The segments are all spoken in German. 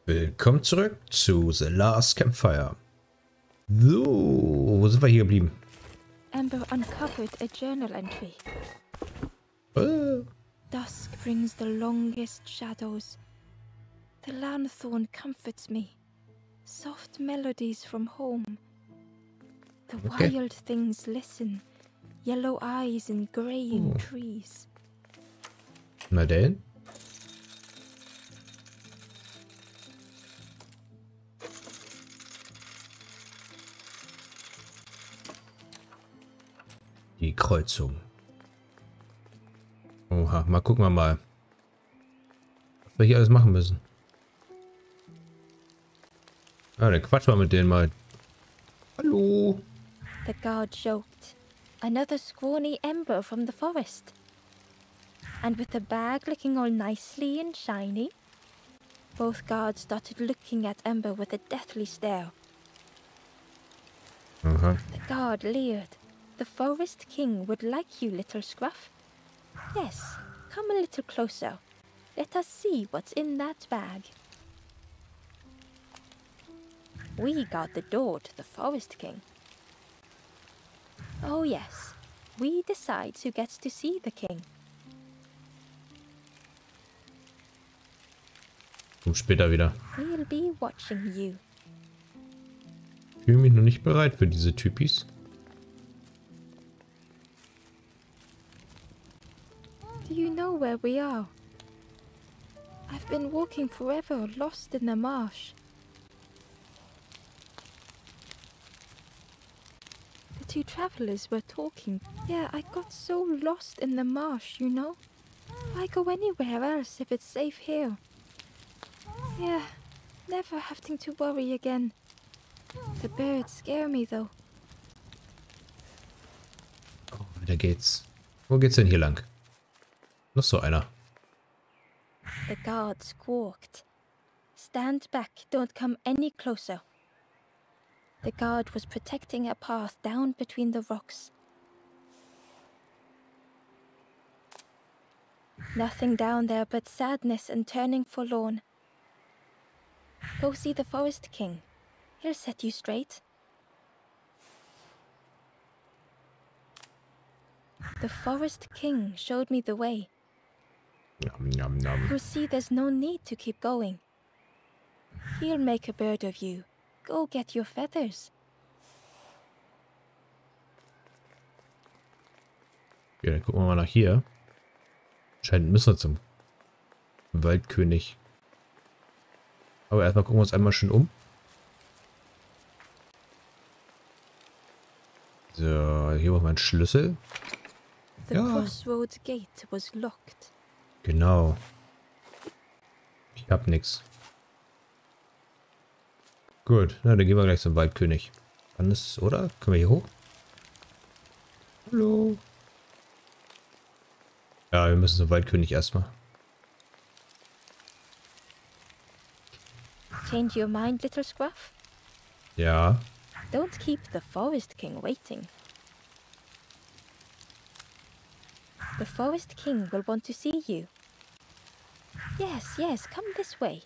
Willkommen zurück zu The Last Campfire. So, wo sind wir hier geblieben? Ember uncovered a journal entry. Äh, Dusk brings the longest shadows. The lanthorn comforts me. Soft melodies from home. The Okay. wild things listen. Yellow eyes in graying Oh. trees. Na denn? Die Kreuzung. Oha, mal gucken wir mal, was wir hier alles machen müssen. Ah, dann quatschen wir mit denen mal. Hallo. The guard joked. Another scrawny Ember from the forest. And with the bag looking all nicely and shiny. Both guards started looking at Ember with a deathly stare. Aha. The guard leered. The Forest King would like you, little Scruff. Yes, come a little closer. Let us see what's in that bag. We guard the door to the Forest King. Oh yes, we decide who gets to see the king. Und später wieder. We'll be watching you. Ich fühle mich noch nicht bereit für diese Typis. Do you know where we are? I've been walking forever, lost in the marsh. The two travelers were talking. Yeah, I got so lost in the marsh, you know? Why go anywhere else if it's safe here? Yeah, never having to worry again. The birds scare me though. Oh, weiter geht's. Wo geht's denn hier lang? Noch so einer. The guard squawked. Stand back, don't come any closer. The guard was protecting a path down between the rocks. Nothing down there but sadness and turning forlorn. Go see the Forest King. He'll set you straight. The Forest King showed me the way. Nom, nom, nom. You'll see there's no need to keep going. He'll make a bird of you. Go get your feathers. Ja, dann gucken wir mal nach hier. Scheint müssen wir zum Waldkönig. Aber erstmal gucken wir uns einmal schön um. So, hier war mein Schlüssel. The Ja. crossroads gate was locked. Genau. Ich hab nix. Gut, na dann gehen wir gleich zum Waldkönig. Kann es, oder? Können wir hier hoch? Hallo. Ja, wir müssen zum Waldkönig erstmal. Change your mind, little Scruff? Ja. Don't keep the Forest King waiting. The Forest King will want to see you. Yes, yes, come this way.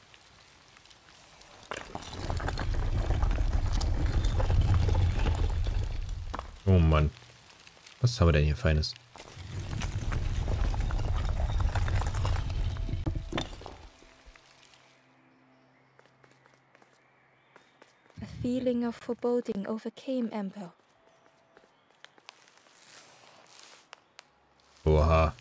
Oh Mann. Was haben wir denn hier Feines? A feeling of foreboding overcame Ember. Oha.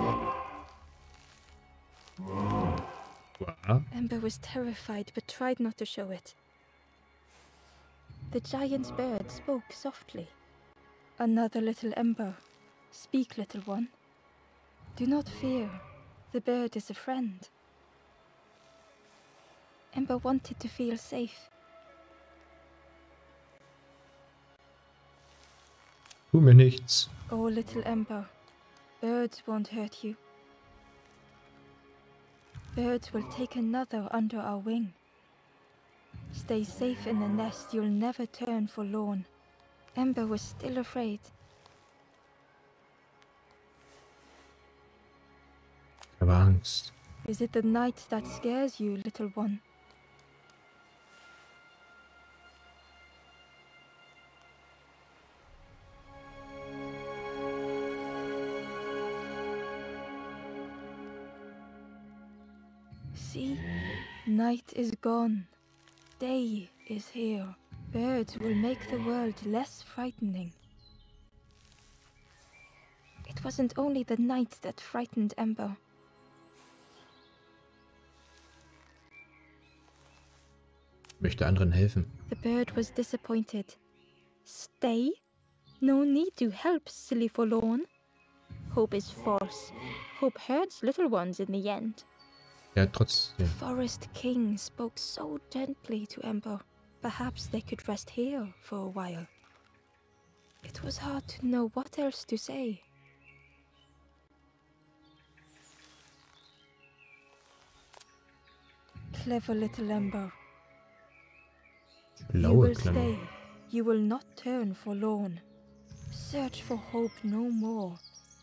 Oha. Ember was terrified but tried not to show it. The giant bird spoke softly. Another little Ember. Speak, little one. Do not fear. The bird is a friend. Ember wanted to feel safe. Tu mir nichts. Oh, little Ember. Birds won't hurt you. Birds will take another under our wing. Stay safe in the nest, you'll never turn forlorn. Ember was still afraid. Ich habe Angst. Is it the night that scares you, little one? See, night is gone. Day is here. Birds will make the world less frightening. It wasn't only the night that frightened Ember. Möchte anderen helfen. The bird was disappointed. Stay? No need to help, silly forlorn. Hope is false. Hope hurts little ones in the end. Ja, trotzdem. The Forest King spoke so gently to Ember. Perhaps they could rest here for a while. It was hard to know what else to say. Clever little Ember. You Blaue will Klammer. stay. You will not turn forlorn. Search for hope no more.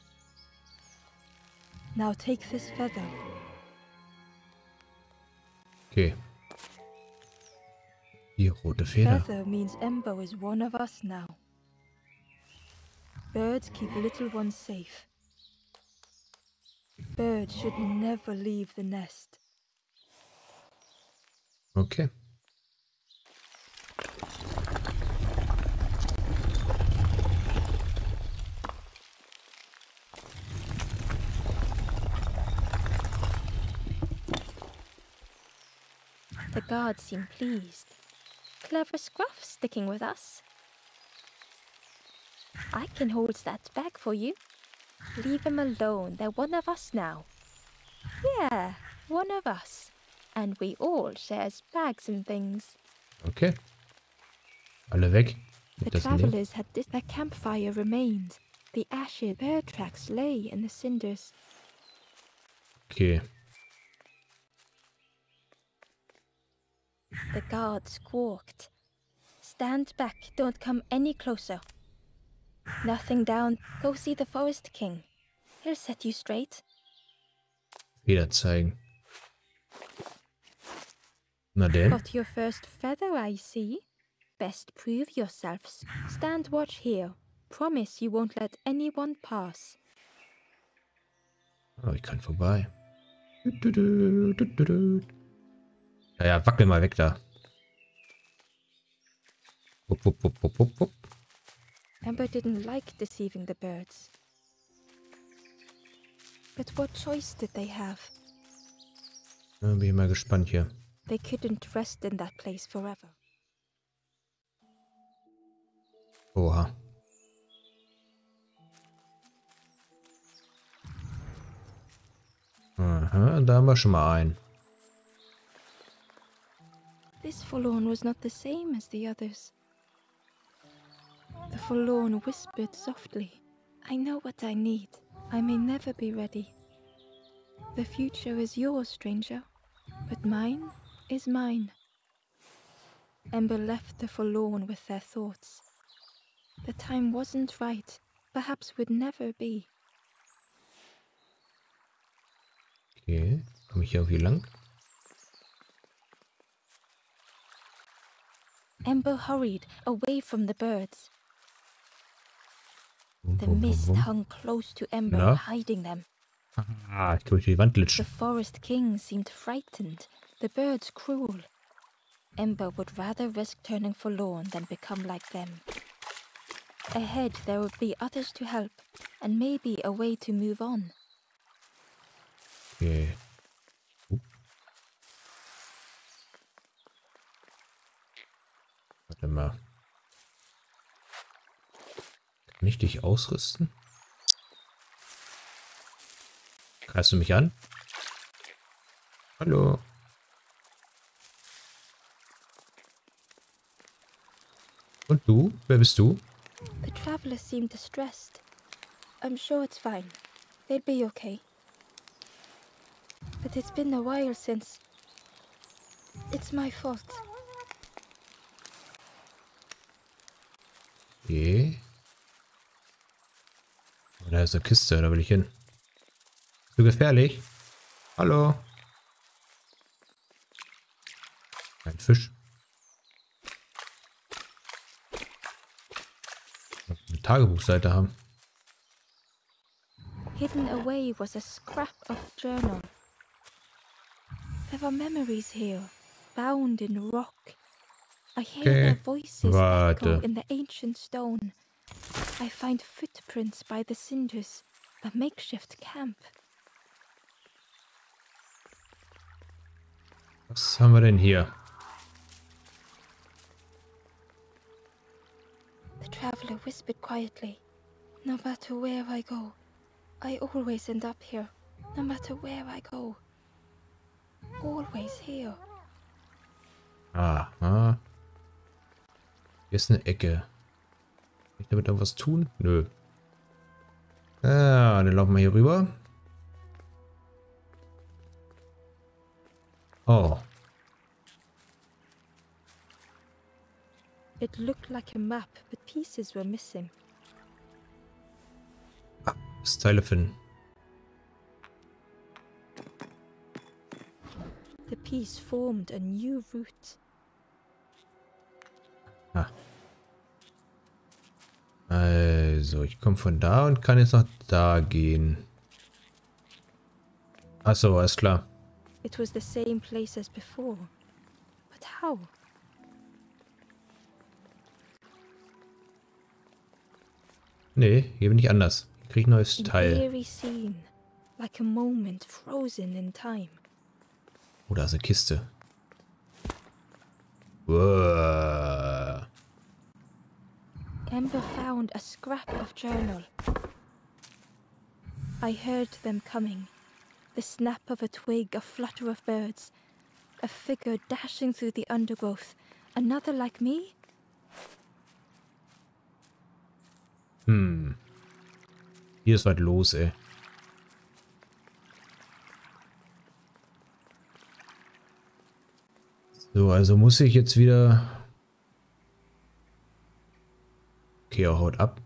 Now take this feather. Okay. Die rote Feder. Feather means Ember is one of us now. Birds keep little ones safe. Birds should never leave the nest. Okay. The guards seem pleased. Clever Scruff sticking with us. I can hold that bag for you. Leave them alone. They're one of us now. Yeah, one of us. And we all shares bags and things. Okay. Alle weg. The Nicht das nehmen. travelers had their campfire remained. The ashes, bird tracks lay in the cinders. Okay. The guard squawked. Stand back, don't come any closer. Nothing down, go see the Forest King. He'll set you straight. Feder zeigen. Na denn? Got your first feather, I see. Best prove yourselves. Stand watch here. Promise you won't let anyone pass. Oh, ich kann vorbei. Ja, ja, wackel mal weg da. Wupp, wupp, wupp, wupp, wupp, wupp. Ember didn't like deceiving the birds. But what choice did they have? Ja, bin ich mal gespannt hier. They couldn't rest in that place forever. Oha. Aha, da haben wir schon mal einen. This forlorn was not the same as the others. The forlorn whispered softly, I know what I need. I may never be ready. The future is yours, stranger, but mine is mine. Ember left the forlorn with their thoughts. The time wasn't right, perhaps would never be. Okay, komme ich hier irgendwie lang? Ember hurried away from the birds. Bum, The bum, bum, mist bum. hung close to Ember, Na? hiding them. Ah, ich kann durch die Wand The glitschen. Forest King seemed frightened, the birds cruel. Ember would rather risk turning forlorn than become like them. Ahead there would be others to help, and maybe a way to move on. Okay. Warte mal. Kann ich dich ausrüsten? Greifst du mich an? Hallo. Und du? Wer bist du? The travelers seemed distressed. I'm sure it's fine. They'll be okay. But it's been a while since... It's my fault. Okay. Oh, da ist eine Kiste, da will ich hin. Zu gefährlich? Hallo? Ein Fisch. Eine Tagebuchseite haben. Hidden away was a scrap of journal. There are memories here, bound in rock. I hear their Okay. voices echo Warte. in the ancient stone. I find footprints by the cinders, a makeshift camp. Was haben wir denn hier? The traveler whispered quietly, "No matter where I go, I always end up here. No matter where I go, always here." Aha. Hier ist eine Ecke. Kann ich damit irgendwas tun? Nö. Ah, dann laufen wir hier rüber. Oh. It looked like a map, but pieces were missing. Das Teile finden. The piece formed a new route. Also, ich komme von da und kann jetzt nach da gehen. Achso, alles klar. It was the same place as before. But how? Nee, hier bin ich anders. Ich krieg ein neues An Teil. eerie scene, like a moment frozen in time. Oh, da ist eine Kiste. Wow. Ember found a scrap of journal. I heard them coming. The snap of a twig, a flutter of birds. A figure dashing through the undergrowth. Another like me? Hier ist was los, ey. So, also muss ich jetzt wieder... Okay, er haut ab.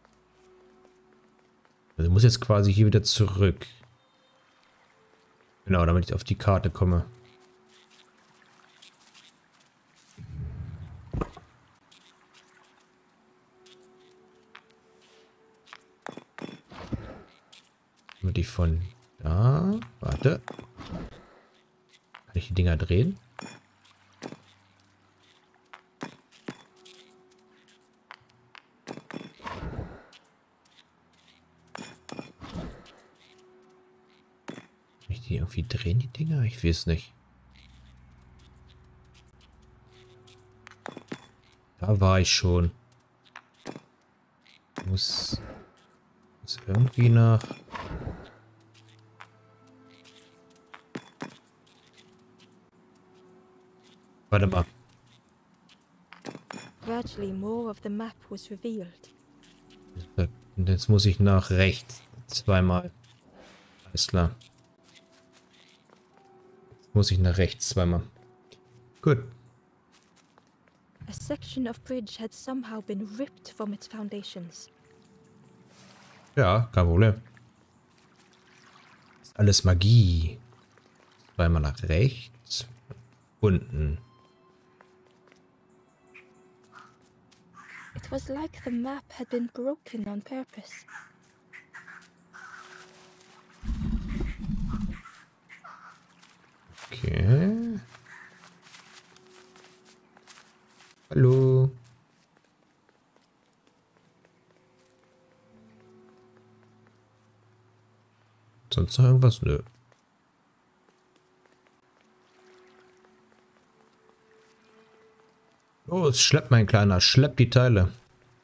Also muss jetzt quasi hier wieder zurück. Genau, damit ich auf die Karte komme. Damit ich von da... Warte. Kann ich die Dinger drehen? Kann ich die irgendwie drehen, die Dinger? Ich weiß nicht. Da war ich schon. Muss irgendwie nach... Warte mal. Gradually, more of the map was revealed. Und jetzt muss ich nach rechts. Zweimal. Alles klar. Jetzt muss ich nach rechts zweimal. Gut. A section of bridge had somehow been ripped from its foundations. Ja, kein Problem. Ist alles Magie. Zweimal nach rechts. Unten. It was like the map had been broken on purpose. Okay. Hallo. Sonst noch irgendwas? Nö. Oh, es schleppt mein Kleiner. Schleppt die Teile.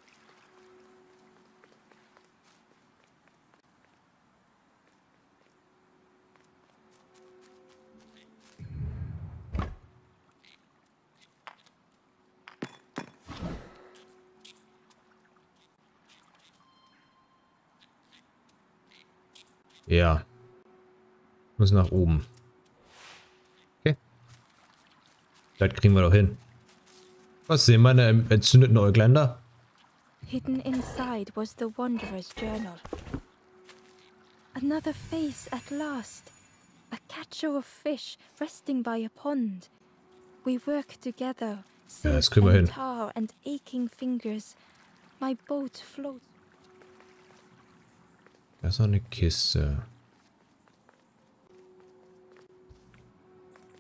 Ja. Muss nach oben. Okay. Das kriegen wir doch hin. Was sehen meine entzündeten Äuglein da? Hidden inside was the Wanderer's journal. Another face at last. A catcher of fish resting by a pond. We work together, Ja, das silk kriegen wir hin. and tar and aching fingers. My boat floats. Da ist noch eine Kiste.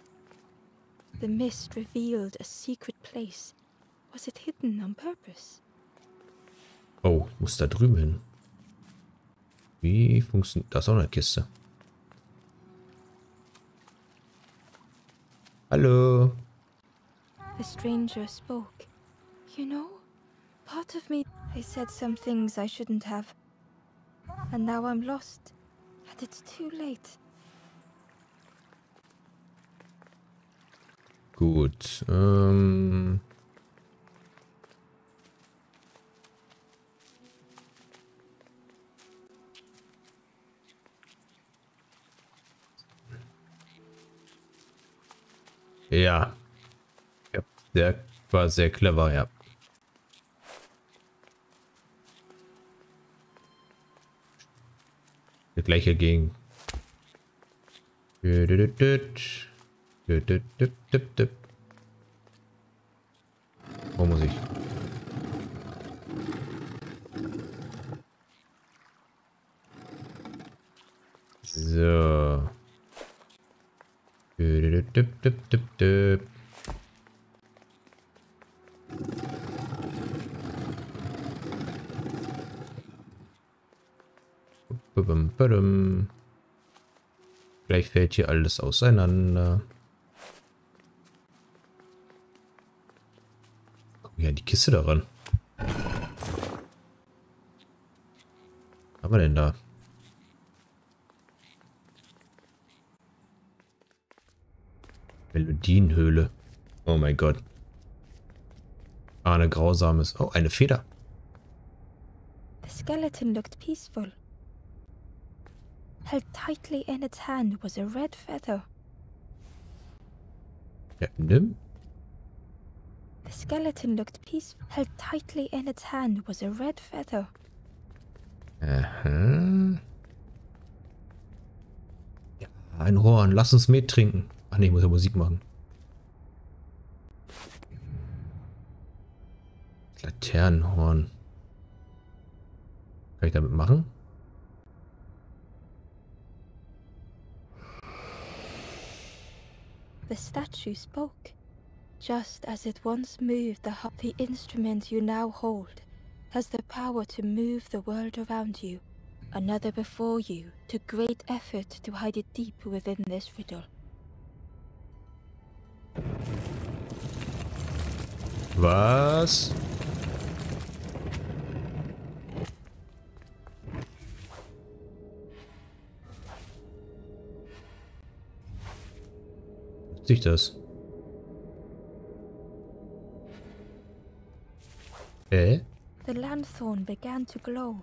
The mist revealed a secret place. Was it hidden on purpose? Oh, muss da drüben hin. Wie funktioniert... Da ist auch eine Kiste. Hallo. The stranger spoke. You know, part of me... I said some things I shouldn't have. And now I'm lost. And it's too late. Gut. Ja. Ja. Der war sehr clever, ja. Der gleiche gegen. Wo muss ich? So. Gleich fällt hier alles auseinander. Guck ja, die Kiste daran. Was haben wir denn da? Melodienhöhle. Oh mein Gott. Eine grausames. Oh, eine Feder. The skeleton looked peaceful. Held tightly in its hand was a red feather. Ja, nimm. The skeleton looked peaceful. Held tightly in its hand was a red feather. Aha. Ja, ein Horn. Lass uns Met trinken. Ach nee, ich muss ja Musik machen. Laternenhorn. Kann ich damit machen? The statue spoke. Just as it once moved the instrument you now hold has the power to move the world around you. Another before you took great effort to hide it deep within this riddle. Was? Sich das? The lanthorn began to glow.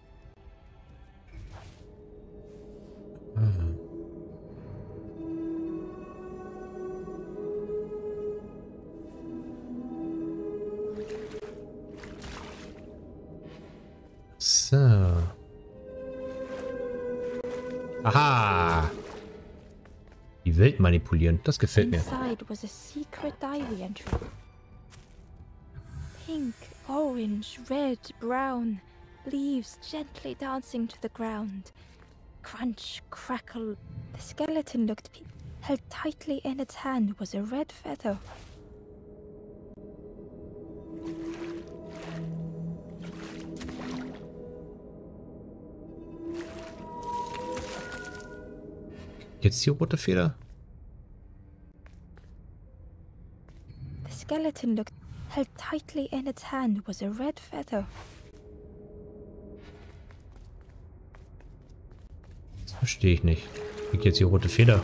So. Aha. Die Welt manipulieren, das gefällt mir. Inside was a secret diary entry. Pink, orange, red, brown, leaves gently dancing to the ground. Crunch, crackle. The skeleton looked held tightly in its hand was a red feather. Jetzt die rote Feder. The skeleton looked held tightly in its hand was a red feather. Das verstehe ich nicht. Wie geht jetzt die rote Feder?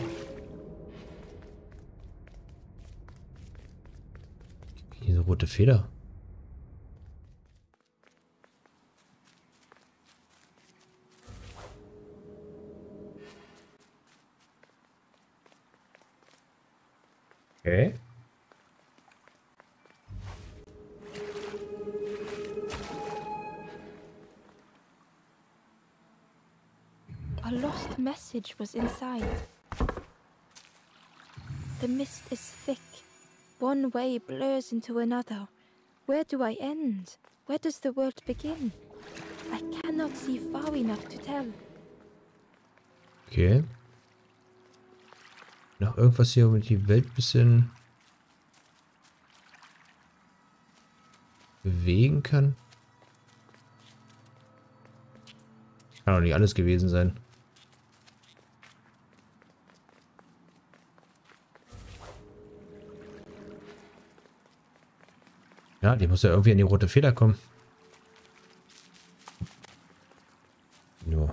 Diese rote Feder. Okay. A lost message was inside. The mist is thick. One way blurs into another. Where do I end? Where does the world begin? I cannot see far enough to tell. Okay. Noch irgendwas hier, um die Welt ein bisschen bewegen kann. Kann doch nicht alles gewesen sein. Ja, die muss ja irgendwie an die rote Feder kommen. Jo.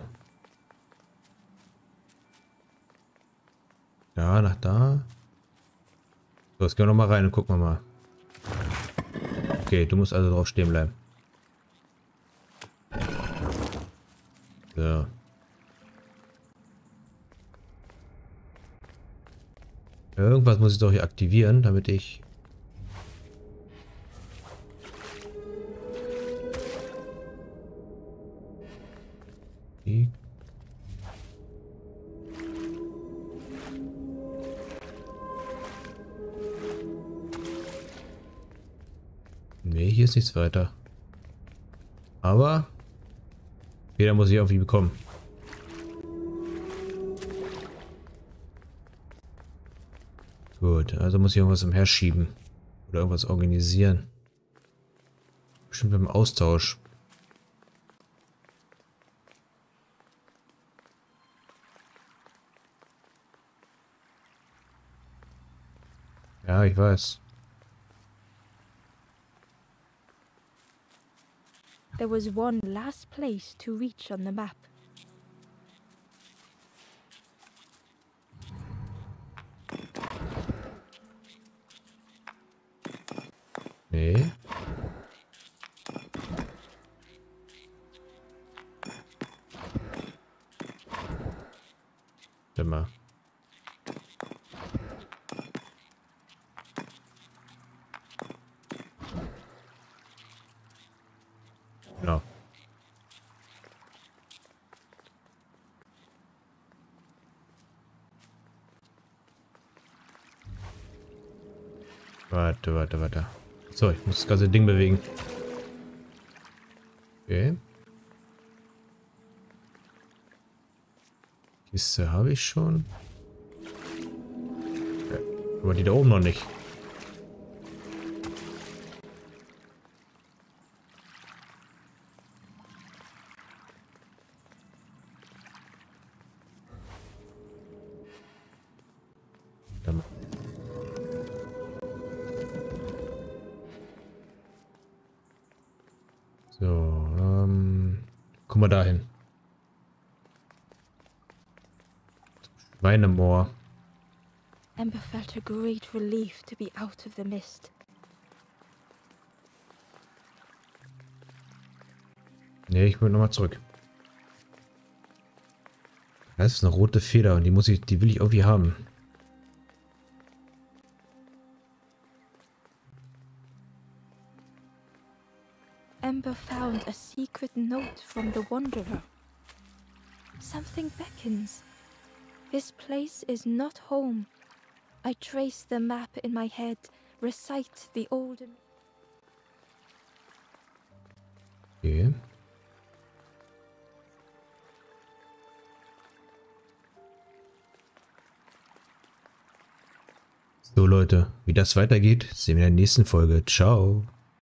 Ja, nach da. So, jetzt gehen wir noch mal rein und gucken wir mal. Okay, du musst also drauf stehen bleiben. So. Irgendwas muss ich doch hier aktivieren, damit ich... Die... Nee, hier ist nichts weiter. Aber... Jeder muss ich irgendwie bekommen. Gut, also muss ich irgendwas umherschieben. Oder irgendwas organisieren. Bestimmt beim Austausch. Ja, ich weiß. There was one last place to reach on the map. Nee. Warte mal. Genau. Warte. So, ich muss das ganze Ding bewegen. Okay. Kiste habe ich schon. Okay. Aber die da oben noch nicht. Dann so, guck mal dahin. Schweinemoor. Ember felt a great relief to be out of the mist. Nee, ich will nochmal zurück. Das ist eine rote Feder und die will ich irgendwie haben. Ember found a secret note from the Wanderer. Something beckons. This place is not home. I trace the map in my head, recite the old... Okay. So Leute, wie das weitergeht, sehen wir in der nächsten Folge. Ciao.